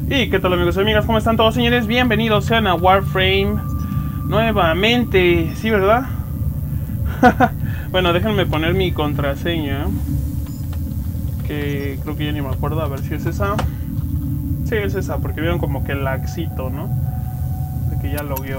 Y qué tal amigos y amigas, ¿cómo están todos señores? Bienvenidos sean a Warframe nuevamente, ¿sí verdad? Bueno, déjenme poner mi contraseña, que creo que ya ni me acuerdo, a ver si es esa. Sí, es esa, porque vieron como que el laxito, ¿no? De que ya logueó.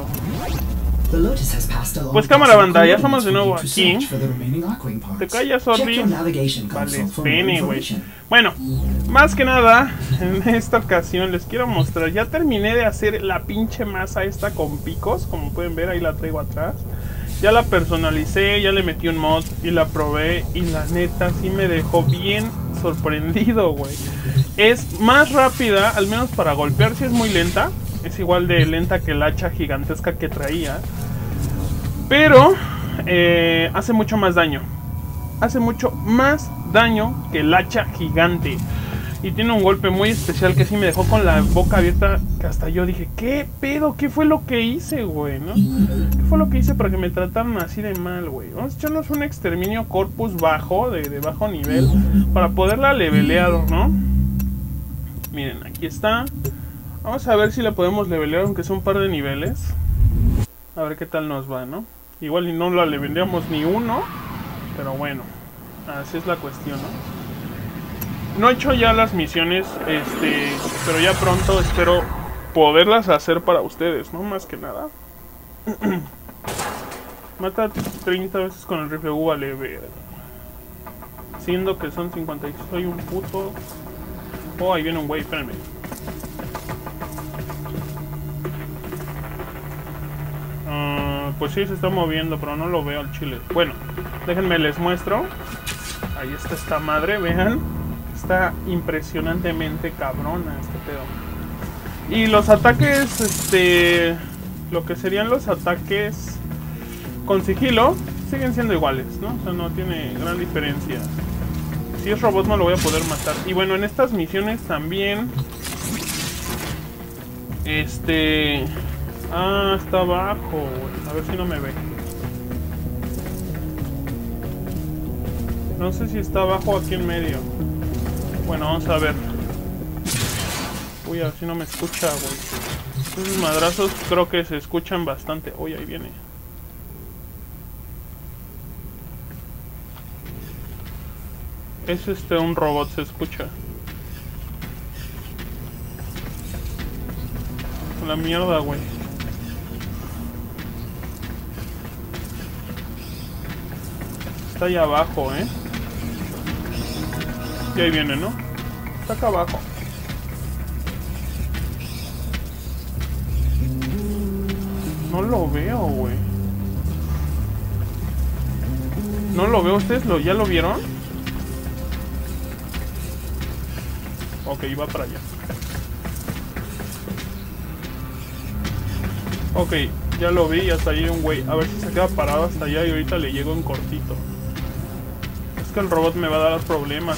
Pues cámara banda, ya estamos de nuevo aquí. Te callas, Orbi. Vale, pene, güey. Bueno, más que nada, en esta ocasión les quiero mostrar. Ya terminé de hacer la pinche masa esta con picos. Como pueden ver, ahí la traigo atrás. Ya la personalicé, ya le metí un mod y la probé. Y la neta sí me dejó bien sorprendido, güey. Es más rápida, al menos para golpear, si es muy lenta. Es igual de lenta que el hacha gigantesca que traía. Pero hace mucho más daño. Hace mucho más daño que el hacha gigante. Y tiene un golpe muy especial que sí me dejó con la boca abierta. Que hasta yo dije, ¿qué pedo? ¿Qué fue lo que hice, güey? ¿No? ¿Qué fue lo que hice para que me trataran así de mal, güey? Vamos a echarnos un exterminio corpus bajo, de bajo nivel, para poderla levelear, ¿no? Miren, aquí está. Vamos a ver si la podemos levelear, aunque sea un par de niveles. A ver qué tal nos va, ¿no? Igual y no la leveleamos ni uno. Pero bueno, así es la cuestión, ¿no? No he hecho ya las misiones, pero ya pronto espero poderlas hacer para ustedes, ¿no? Más que nada. Mata 30 veces con el rifle, vale, ver. Siendo que son 56, soy un puto... Oh, ahí viene un güey, espérenme. Pues sí, se está moviendo, pero no lo veo al chile. Bueno, déjenme les muestro. Ahí está esta madre, vean. Está impresionantemente cabrona este pedo. Y los ataques, lo que serían los ataques con sigilo, siguen siendo iguales, ¿no? O sea, no tiene gran diferencia. Si es robot no lo voy a poder matar. Y bueno, en estas misiones también... Ah, está abajo. A ver si no me ve. No sé si está abajo o aquí en medio. Bueno, vamos a ver. Uy, a ver si no me escucha, güey. Esos madrazos creo que se escuchan bastante. Uy, ahí viene. Es un robot, se escucha. La mierda, güey. Está ahí abajo, Y ahí viene, ¿no? Está acá abajo. No lo veo, güey. No lo veo. ¿Ustedes ya lo vieron? Ok, va para allá. Ok, ya lo vi y hasta allí hay un güey. A ver si se queda parado hasta allá y ahorita le llego en cortito. Es que el robot me va a dar problemas.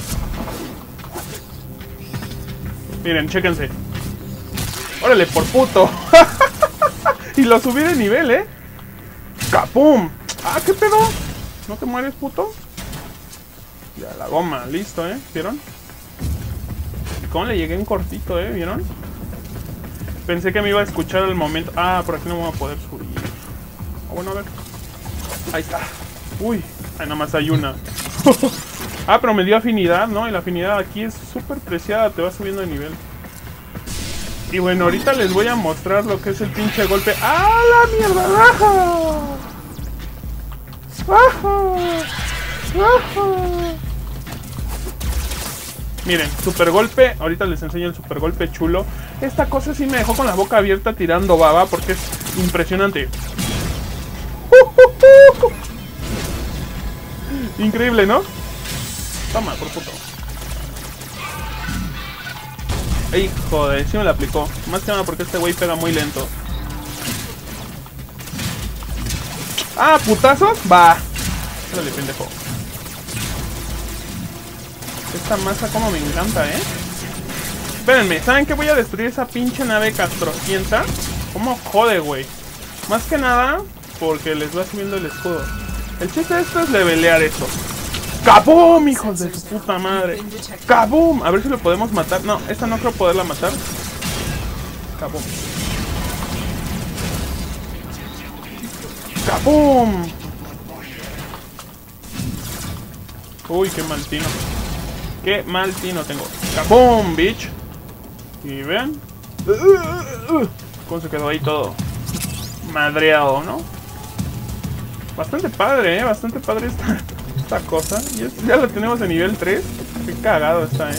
Miren, chéquense. ¡Órale, por puto! Y lo subí de nivel, ¡Capum! ¡Ah, qué pedo! ¿No te mueres, puto? Ya, la goma, listo, ¿vieron? ¿Y cómo le llegué en cortito, ¿vieron? Pensé que me iba a escuchar al momento. Ah, por aquí no voy a poder subir. Bueno, a ver. Ahí está. Uy, ahí nada más hay una. Ah, pero me dio afinidad, ¿no? Y la afinidad aquí es súper preciada. Te va subiendo de nivel. Y bueno, ahorita les voy a mostrar lo que es el pinche golpe. ¡Ah, la mierda! ¡Baja! ¡Baja! ¡Baja! Miren, super golpe. Ahorita les enseño el super golpe chulo. Esta cosa sí me dejó con la boca abierta tirando baba porque es impresionante. Increíble, ¿no? Toma, por puto. Ay, joder, sí me la aplicó. Más que nada porque este güey pega muy lento. Ah, ¿putazos? Va. Dale, pendejo. Esta masa como me encanta, Espérenme, ¿saben qué? Voy a destruir esa pinche nave castrocienta. ¿Cómo jode, güey? Más que nada porque les va subiendo el escudo. El chiste de esto es levelear esto. ¡Kabum, hijos de su puta madre! ¡Kabum! A ver si lo podemos matar. No, esta no creo poderla matar. ¡Cabum! ¡Cabum! Uy, qué mal tino. Qué mal tino tengo. ¡Cabum, bitch! Y vean. ¿Cómo se quedó ahí todo madreado, no? Bastante padre, bastante padre esta cosa. Y ya lo tenemos en nivel 3. Qué cagado está,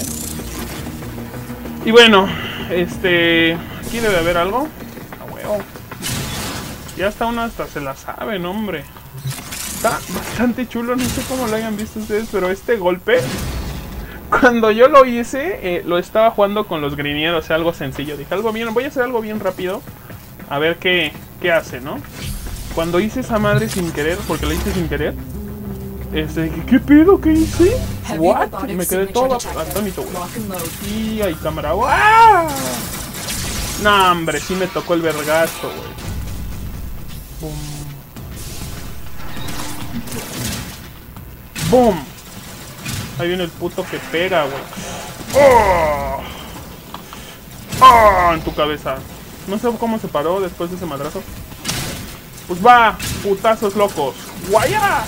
Y bueno, aquí debe haber algo. A huevo. Ya hasta uno hasta se la sabe, no, hombre. Está bastante chulo, no sé cómo lo hayan visto ustedes, pero este golpe, cuando yo lo hice, lo estaba jugando con los grinieros, o sea, algo sencillo. Dije, voy a hacer algo bien rápido, a ver qué hace, ¿no? Cuando hice esa madre sin querer, porque la hice sin querer, ¿qué pedo? ¿Qué hice? ¿What? Me quedé todo atónito, güey. Y hay cámara. ¡Ah! No, hombre, sí me tocó el vergazo, güey. Boom. ¡Boom! Ahí viene el puto que pega, güey. ¡Oh! ¡Oh! En tu cabeza. No sé cómo se paró después de ese madrazo. Pues va, putazos locos. ¡Guaya!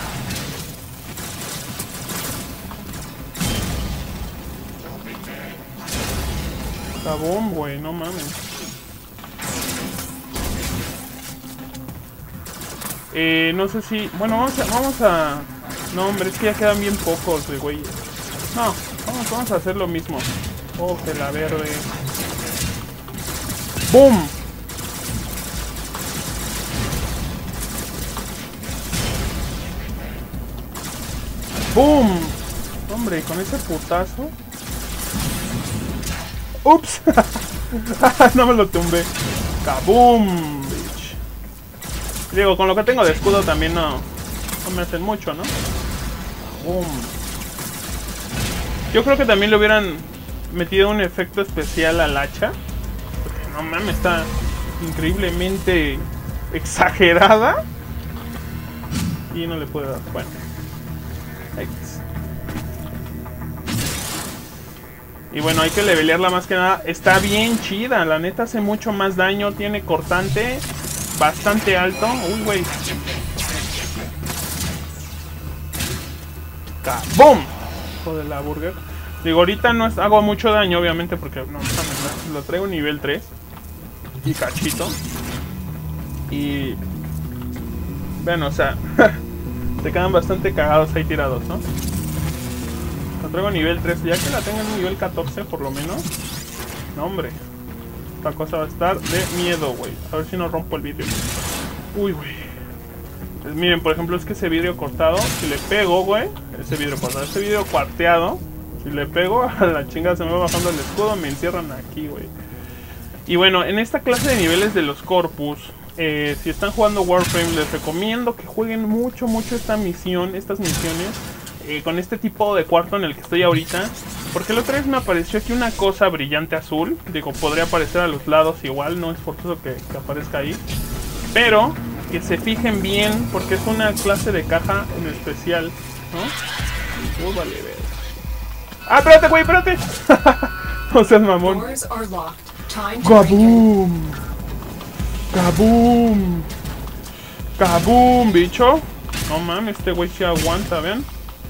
Cabón, güey, no mames. No sé si... Bueno, vamos a... No, hombre, es que ya quedan bien pocos de güeyes. No, vamos a hacer lo mismo. Oh, que la verde. ¡Boom! ¡Boom! Hombre, con ese putazo. ¡Ups! No me lo tumbé. ¡Kaboom! Bitch. Digo, con lo que tengo de escudo también no me hacen mucho, ¿no? ¡Boom! Yo creo que también le hubieran metido un efecto especial al hacha. Porque no mames, está increíblemente exagerada. Y no le puedo dar. Bueno. X. Y bueno, hay que levelearla más que nada. Está bien chida, la neta hace mucho más daño. Tiene cortante bastante alto. Uy, güey. ¡Boom! Hijo de la burger. Digo, ahorita no hago mucho daño, obviamente, porque no, lo traigo nivel 3. Y cachito. Y... Bueno, o sea... se quedan bastante cagados ahí tirados, ¿no? Lo traigo nivel 3. Ya que la tengo en nivel 14 por lo menos. No, hombre. Esta cosa va a estar de miedo, güey. A ver si no rompo el vidrio. Uy, güey. Pues miren, por ejemplo, es que ese vidrio cortado, si le pego, güey, ese vidrio cortado, ese vidrio cuarteado, si le pego, a la chingada se me va bajando el escudo, me encierran aquí, güey. Y bueno, en esta clase de niveles de los Corpus, si están jugando Warframe, les recomiendo que jueguen mucho estas misiones, con este tipo de cuarto en el que estoy ahorita. Porque la otra vez me apareció aquí una cosa brillante azul, digo, podría aparecer a los lados igual, no es forzoso que aparezca ahí. Pero... que se fijen bien, porque es una clase de caja en especial, ¿no? Vale, ver. ¡Ah, espérate, güey, espérate! No seas mamón. ¡Kaboom! ¡Kaboom! ¡Kaboom, bicho! No mames, este güey se aguanta, ¿ven?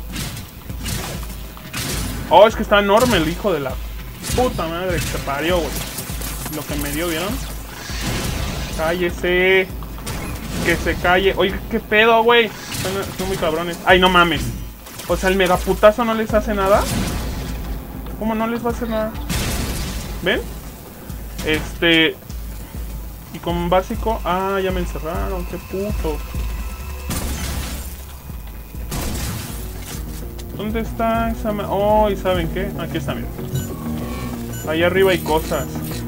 Oh, es que está enorme el hijo de la puta madre que se parió, güey. Lo que me dio, ¿vieron? ¡Cállese! Que se calle. Oye, ¿qué pedo, güey? Son muy cabrones. Ay, no mames. O sea, el megaputazo no les hace nada. ¿Cómo no les va a hacer nada? ¿Ven? Y con básico... Ah, ya me encerraron. Qué puto. ¿Dónde está esa... Oh, ¿y saben qué? Aquí está, miren. Ahí arriba hay cosas.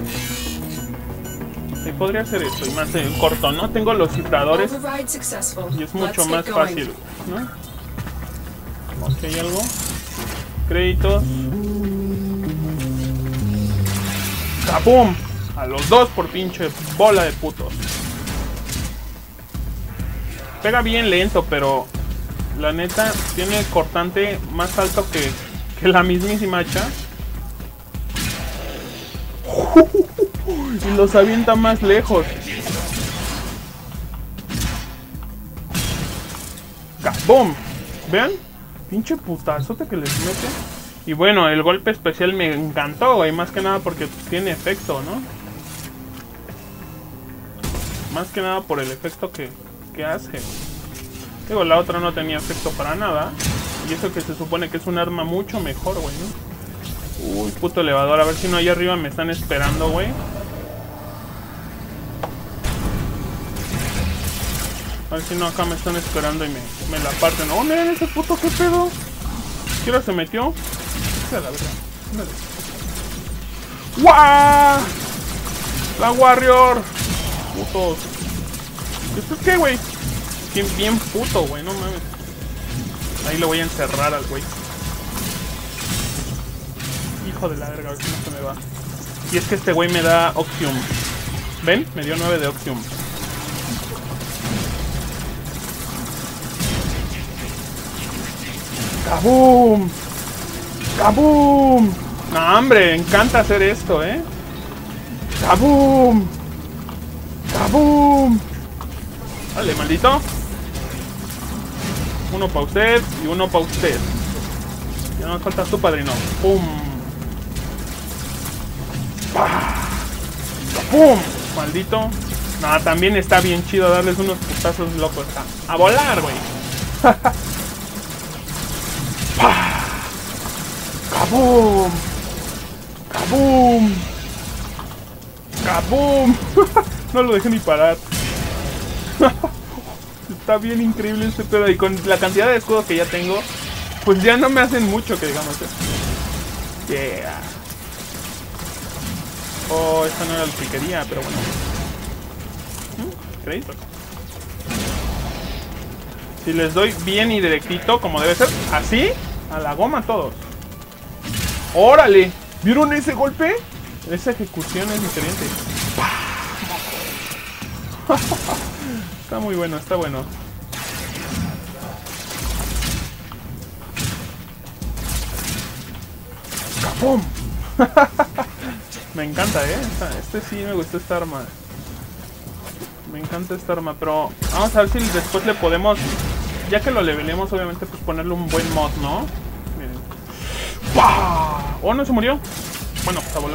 Podría hacer esto y más en corto, ¿no? Tengo los cifradores y es mucho más fácil, ¿no? Ok, algo. Créditos. ¡Kabum! A los dos por pinche bola de putos. Pega bien lento, pero la neta tiene cortante más alto que la mismísima hacha. Y los avienta más lejos. ¡Boom! ¿Vean? Pinche putazote que les mete. Y bueno, el golpe especial me encantó, güey. Más que nada porque tiene efecto, ¿no? Más que nada por el efecto que hace. Digo, la otra no tenía efecto para nada. Y eso que se supone que es un arma mucho mejor, güey, ¿no? Uy, puto elevador. A ver si no allá arriba me están esperando, güey. A ver si no acá me están esperando y me la parten. Oh, miren ese puto, qué pedo. ¿Qué hora se metió? La verdad. ¡Guau! La Warrior. Putos. ¿Esto es qué, güey? Bien puto, güey, no mames. Ahí lo voy a encerrar al güey. Hijo de la verga, a ver si no se me va. Y es que este güey me da Oxium. ¿Ven? Me dio 9 de Oxium. ¡Kaboom! ¡Kaboom! No, hombre, encanta hacer esto, ¿eh? ¡Kaboom! ¡Kaboom! Dale, maldito. Uno para usted y uno para usted. Ya no nos falta tu padrino. ¡Pum! ¡Pum! Maldito. No, también está bien chido darles unos putazos locos. A volar, güey. ¡Kaboom! ¡Kaboom! ¡Kaboom! No lo dejé ni parar. Está bien increíble este pedo. Y con la cantidad de escudos que ya tengo, pues ya no me hacen mucho, que digamos. Yeah. Oh, esta no era la que quería, pero bueno. Créditos. Si les doy bien y directito, como debe ser, así, a la goma todos. ¡Órale! ¿Vieron ese golpe? Esa ejecución es diferente. Está muy bueno, está bueno. ¡Capum! Me encanta, este sí me gustó esta arma. Me encanta esta arma, pero vamos a ver si después le podemos, ya que lo levelemos, obviamente, pues ponerle un buen mod, ¿no? Miren. ¡Pah! Oh, no se murió. Bueno, pues a volar.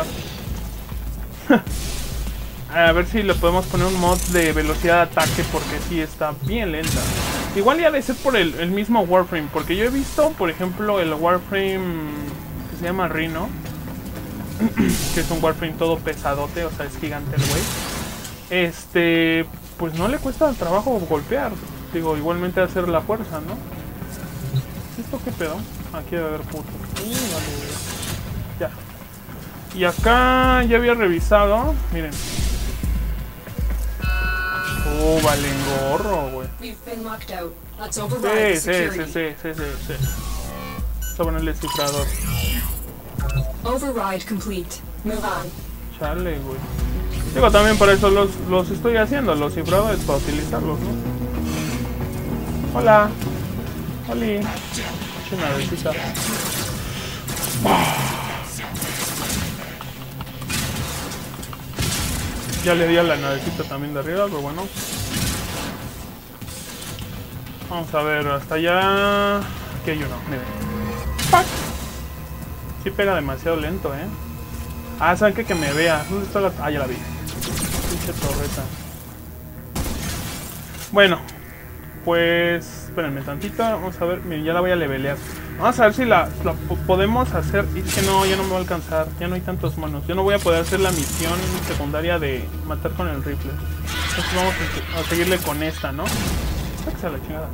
A ver si le podemos poner un mod de velocidad de ataque, porque sí está bien lenta. Igual ya debe ser por el mismo Warframe, porque yo he visto, por ejemplo, el Warframe que se llama Rhino, que es un Warframe todo pesadote, o sea, es gigante el güey. Pues no le cuesta trabajo golpear. Digo, igualmente hacer la fuerza, ¿no? ¿Esto qué pedo? Aquí debe haber puto. Vale. Ya. Y acá ya había revisado. Miren. Vale, gorro, güey. Sí. Vamos a ponerle cifrador. Override complete. Move on. Chale, güey. Digo, también para eso los estoy haciendo, los cifradores, para utilizarlos, ¿no? Hola. Oli. Una besita. Ya le di a la navecita también de arriba, pero bueno. Vamos a ver, hasta allá. Aquí hay uno, miren. ¡Pac! Sí pega demasiado lento, Ah, ¿saben qué? Que me vea. ¿Dónde está la...? Ah, ya la vi. Pinche torreta. Bueno, pues... espérenme tantito. Vamos a ver. Miren, ya la voy a levelear. Vamos a ver si la podemos hacer. Y es que no, ya no me va a alcanzar. Ya no hay tantos monos. Yo no voy a poder hacer la misión secundaria de matar con el rifle. Entonces vamos a seguirle con esta, ¿no? Sáquese a la chingada.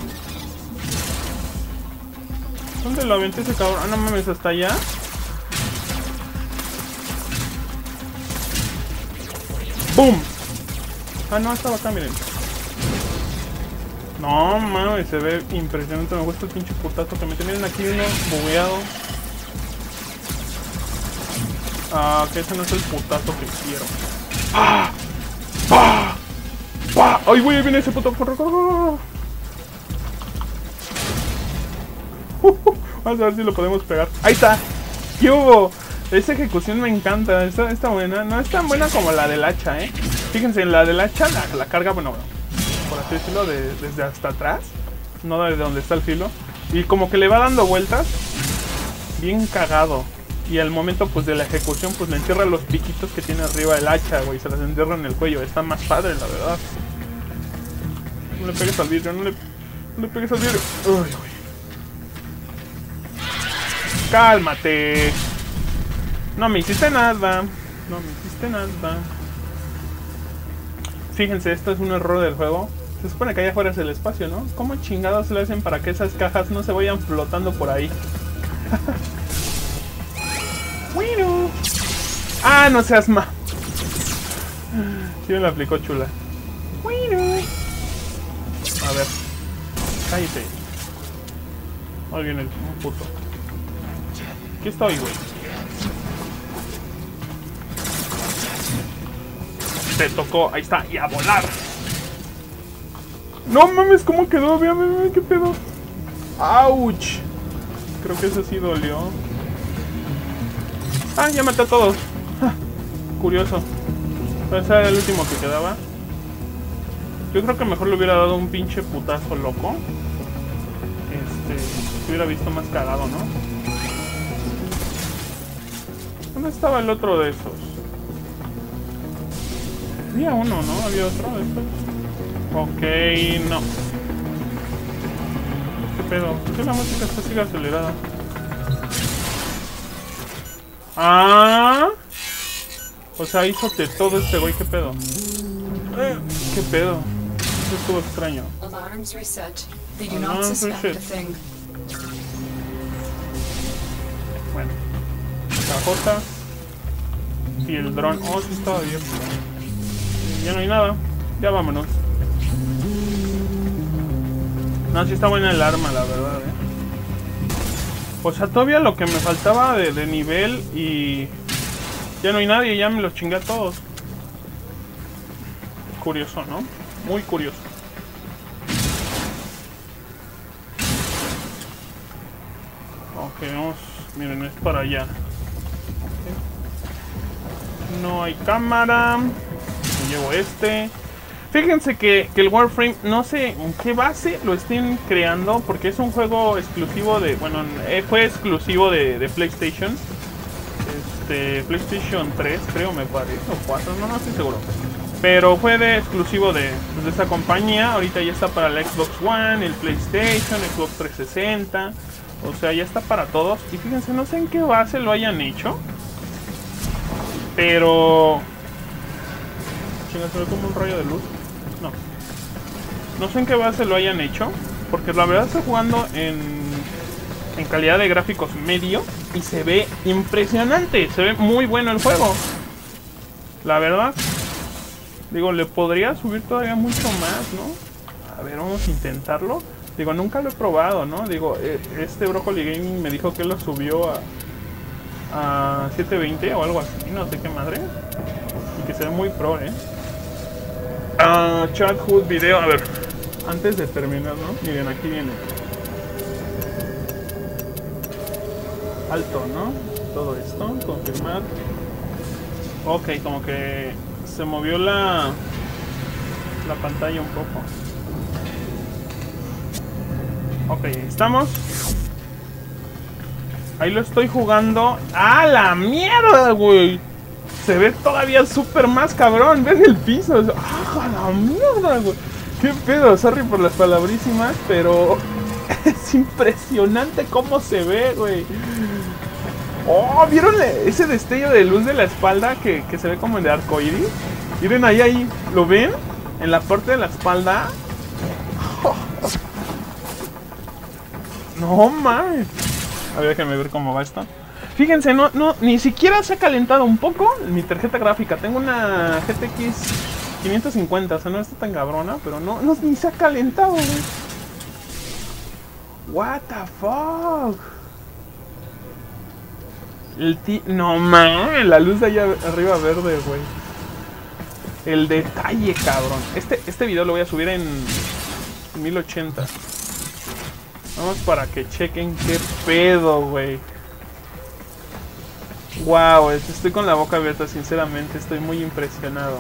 ¿Dónde lo aventé ese cabrón? Ah, no mames, hasta allá. ¡Boom! Ah, no, estaba acá, miren. No, mames, se ve impresionante. Me gusta el pinche putazo que mete. Miren aquí uno bugueado. Ah, que ese no es el putazo que quiero. ¡Ah! ¡Ah! ¡Ah! ¡Ay, güey! Viene ese puto. ¡Corre, corre, corre! Vamos a ver si lo podemos pegar. ¡Ahí está! ¿Qué hubo? Esa ejecución me encanta, está buena. No es tan buena como la del hacha, Fíjense, la del hacha la carga, bueno, por así decirlo, desde hasta atrás. No desde donde está el filo. Y como que le va dando vueltas. Bien cagado. Y al momento pues de la ejecución pues le entierra los piquitos que tiene arriba el hacha, güey. Se las entierra en el cuello. Está más padre, la verdad. No le pegues al vidrio, no le pegues al vidrio. Uy, güey. Cálmate. No me hiciste nada. No me hiciste nada. Fíjense, esto es un error del juego. Se supone que allá afuera es el espacio, ¿no? ¿Cómo chingados le hacen para que esas cajas no se vayan flotando por ahí? Bueno. Ah, no seas ma. Sí me la aplicó chula. Bueno. A ver. Cállate. Ahí viene un puto. Aquí estoy, güey. Te tocó, ahí está, y a volar. No mames, ¿cómo quedó? Véame, qué pedo. Ouch. Creo que eso sí dolió. Ah, ya maté a todos. Curioso. Ese era el último que quedaba. Yo creo que mejor le hubiera dado un pinche putazo loco. Se hubiera visto más cagado, ¿no? ¿Dónde estaba el otro de esos? Había uno, ¿no? Había otro de estos. Ok, no. ¿Qué pedo? ¿Por qué la música está así acelerada? Ah. O sea, hizo de todo este güey, ¿qué pedo? ¿Qué pedo? Eso estuvo extraño. Alarms reset. Bueno. Cajota. Y el dron. Oh, sí estaba abierto. Ya no hay nada. Ya vámonos. No, sí está buena el arma, la verdad, O sea, todavía lo que me faltaba de nivel y... Ya no hay nadie, ya me los chingué a todos. Curioso, ¿no? Muy curioso. Ok, vamos... Miren, es para allá. No hay cámara. Me llevo este. Fíjense que el Warframe, no sé en qué base lo estén creando, porque es un juego exclusivo de... Bueno, fue exclusivo de PlayStation. PlayStation 3, creo, me parece, o 4, no estoy seguro. Pero fue exclusivo de esta compañía. Ahorita ya está para el Xbox One, el PlayStation, Xbox 360. O sea, ya está para todos. Y fíjense, no sé en qué base lo hayan hecho. Pero... Chinga, se ve como un rayo de luz. No sé en qué base lo hayan hecho. Porque la verdad estoy jugando en calidad de gráficos medio. Y se ve impresionante. Se ve muy bueno el juego. La verdad. Digo, le podría subir todavía mucho más, ¿no? A ver, vamos a intentarlo. Digo, nunca lo he probado, ¿no? Digo, este Broccoli Gaming me dijo que lo subió a 720 o algo así, no sé qué madre. Y que se ve muy pro, Chat HUD video, a ver, antes de terminar, ¿no? Miren, aquí viene. Alto, ¿no? Todo esto, confirmar. Ok, como que se movió la pantalla un poco. Ok, estamos. Ahí lo estoy jugando. ¡Ah, la mierda, güey! Se ve todavía súper más cabrón. ¿Ves el piso? ¡Ah, la mierda, güey! ¡Qué pedo! Sorry por las palabrísimas, pero... es impresionante cómo se ve, güey. ¡Oh! ¿Vieron ese destello de luz de la espalda que se ve como de arcoíris? Miren ahí. ¿Lo ven? En la parte de la espalda. Oh. No mames. A ver, déjenme ver cómo va esto. Fíjense, ni siquiera se ha calentado un poco mi tarjeta gráfica. Tengo una GTX 550, o sea, no está tan cabrona, pero ni se ha calentado, güey. What the fuck. No mames, la luz de allá arriba verde, güey. El detalle, cabrón. Este video lo voy a subir en 1080. Vamos para que chequen qué pedo, güey. Wow, estoy con la boca abierta, sinceramente, estoy muy impresionado.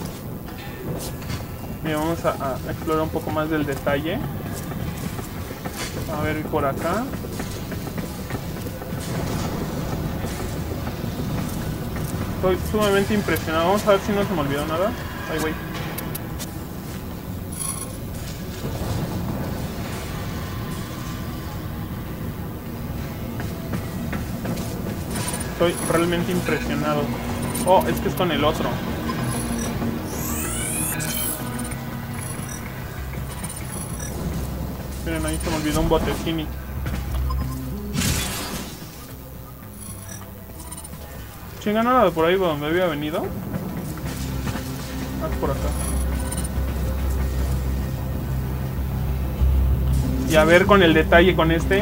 Mira, vamos a explorar un poco más del detalle. A ver por acá. Estoy sumamente impresionado. Vamos a ver si no se me olvidó nada. Ay, güey. Estoy realmente impresionado. Oh, es que es con el otro. Miren, ahí se me olvidó un botecini. Chinga, no era de por ahí donde había venido. Ah, por acá. Y a ver con el detalle con este.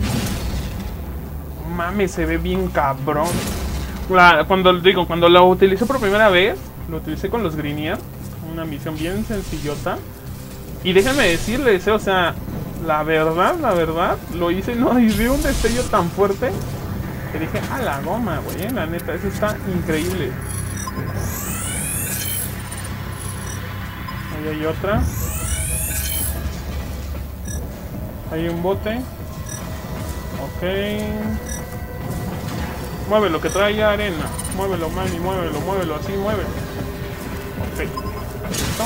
Mames, se ve bien cabrón. Cuando lo utilicé por primera vez, lo utilicé con los Grineer. Una misión bien sencillota. Y déjenme decirles, o sea, la verdad, lo hice, no, y vi un destello tan fuerte que dije, a la goma, güey, la neta, eso está increíble. Ahí hay otra. Hay un bote. Ok. Muévelo, que trae ya arena. Muévelo, Manny, muévelo, así, muévelo. Ok. ¿Listo?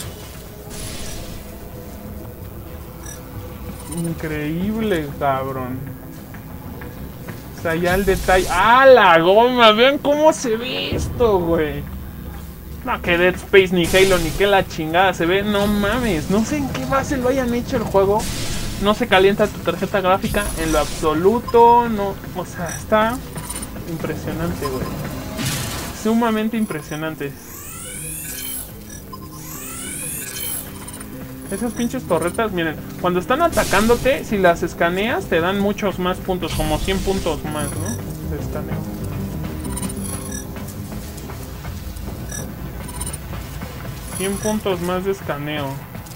Increíble, cabrón. O sea, ya el detalle. ¡Ah, la goma! Vean cómo se ve esto, güey. No, que Dead Space, ni Halo, ni que la chingada se ve. No mames. No sé en qué base lo hayan hecho el juego. No se calienta tu tarjeta gráfica en lo absoluto. No, o sea, está impresionante, güey. Sumamente impresionante. Esas pinches torretas, miren, cuando están atacándote, si las escaneas, te dan muchos más puntos, como 100 puntos más, ¿no? De escaneo. $100 puntos más de escaneo.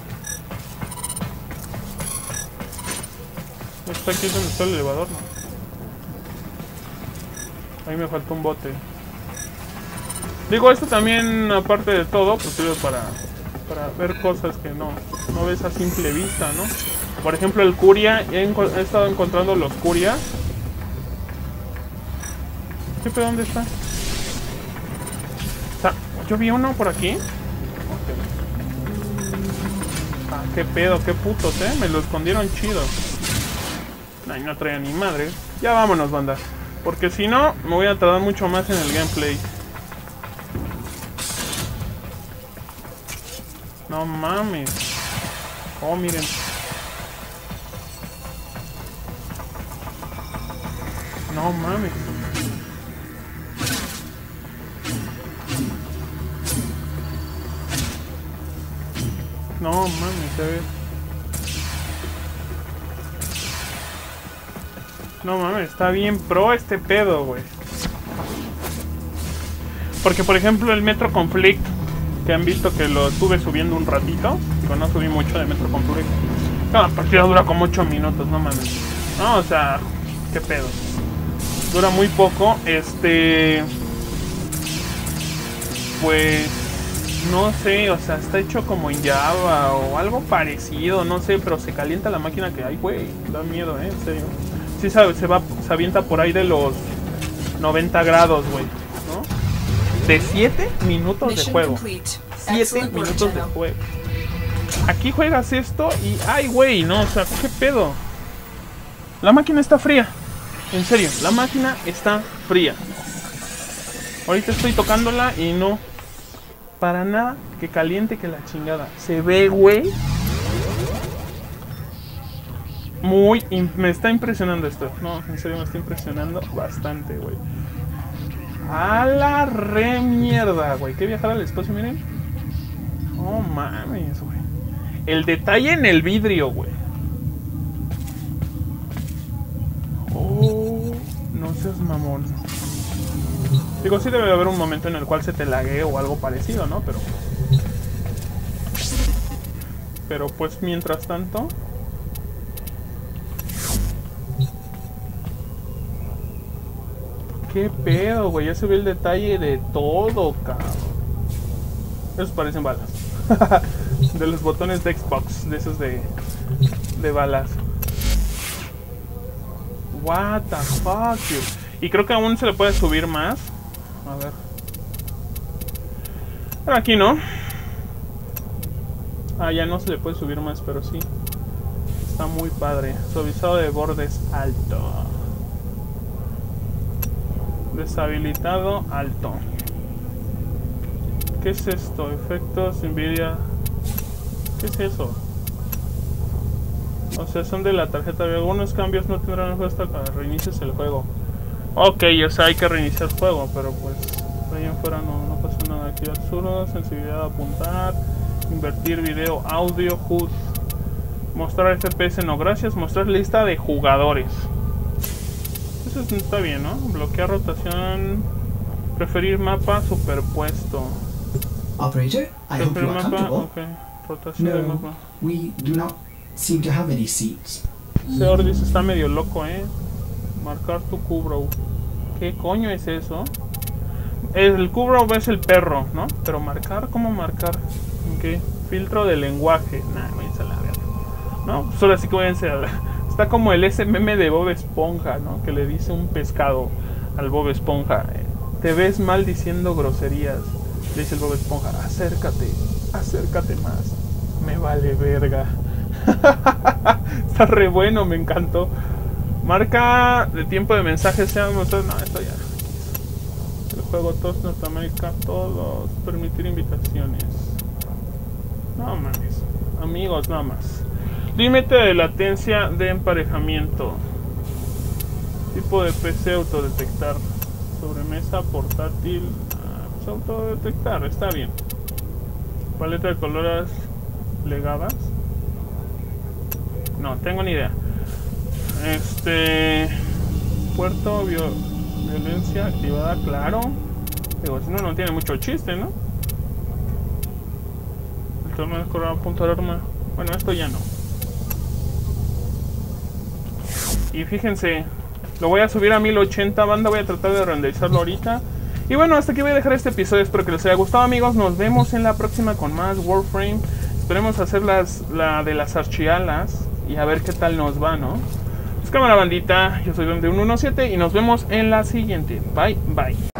Está aquí donde está el elevador, ¿no? Ahí me falta un bote. Digo, esto también, aparte de todo, pues sirve para ver cosas que no ves a simple vista, ¿no? Por ejemplo, el Curia. He estado encontrando los Curias. ¿Qué pedo? ¿Dónde está? O sea, yo vi uno por aquí. Okay. Ah, qué pedo, qué putos, me lo escondieron chido. Ay, no traía ni madre. Ya vámonos, banda. Porque si no, me voy a tardar mucho más en el gameplay. No mames. Oh, miren. No mames. No mames, se ve. No mames, está bien pro este pedo, güey. Porque, por ejemplo, el Metro Conflict, que han visto que lo estuve subiendo un ratito. Digo, no subí mucho de Metro Conflict. Cada partida dura como 8 minutos, no mames. No, o sea, qué pedo. Dura muy poco. Pues no sé, o sea, está hecho como en Java o algo parecido, no sé, pero se calienta la máquina que hay, güey. Da miedo, en serio. Sí, se avienta por ahí de los 90 grados, güey, ¿no? De 7 minutos de juego. 7 minutos de juego. Aquí juegas esto y... ¡ay, güey! No, o sea, ¿qué pedo? La máquina está fría. En serio, la máquina está fría. Ahorita estoy tocándola y no... para nada que caliente que la chingada. Se ve, güey. Me está impresionando esto. No, en serio me está impresionando bastante, güey. A la re mierda, güey. ¿Qué viajar al espacio, miren? Oh, mames, güey. El detalle en el vidrio, güey. Oh, no seas mamón. Digo, sí debe haber un momento en el cual se te laguee o algo parecido, ¿no? Pero pues mientras tanto... Qué pedo, güey. Ya se ve el detalle de todo, cabrón. Esos parecen balas. De los botones de Xbox. De esos de balas. What the fuck, dude. Y creo que aún se le puede subir más. A ver. Pero aquí no. Ah, ya no se le puede subir más, pero sí. Está muy padre. Suavizado de bordes alto. Deshabilitado alto. ¿Qué es esto? Efectos Nvidia. ¿Qué es eso? O sea, son de la tarjeta. Algunos cambios no tendrán efecto hasta que reinicies el juego. Ok, o sea, hay que reiniciar el juego, pero pues ahí en fuera no pasa nada. Activar zurdo, sensibilidad a apuntar, invertir video, audio, HUD, mostrar FPS, no gracias, mostrar lista de jugadores. Eso está bien, ¿no? Bloquear rotación, preferir mapa superpuesto. Operator, I hope you are comfortable. Okay. Rotación de mapa. We do not seem to have any seats. Ese Ordis está medio loco, Marcar tu Cubrow. ¿Qué coño es eso? El Cubrow es el perro, ¿no? Pero marcar, ¿cómo marcar? ¿Qué? Filtro de lenguaje. Nah, váyanse a la verga. No, pues ahora sí que váyanse a la... Está como el ese meme de Bob Esponja, ¿no? Que le dice un pescado al Bob Esponja. Te ves mal diciendo groserías. Le dice el Bob Esponja, acércate más. Me vale verga. Está re bueno, me encantó. Marca de tiempo de mensajes. No, esto ya. El juego todos Norteamérica, todos. Permitir invitaciones. No mames. Amigos, nada más. Límite de latencia de emparejamiento. Tipo de PC autodetectar. Sobremesa portátil. Pues autodetectar, está bien. Paleta de colores plegadas. No, tengo ni idea. Puerto violencia activada, claro. Digo, si no tiene mucho chiste, ¿no? El torno de correr a punto de arma. Bueno, esto ya no. Y fíjense, lo voy a subir a 1080, banda. Voy a tratar de renderizarlo ahorita. Y bueno, hasta aquí voy a dejar este episodio. Espero que les haya gustado, amigos. Nos vemos en la próxima con más Warframe. Esperemos hacer la de las archialas y a ver qué tal nos va, ¿no? Pues cámara, bandita. Yo soy Don de 117 y nos vemos en la siguiente. Bye, bye.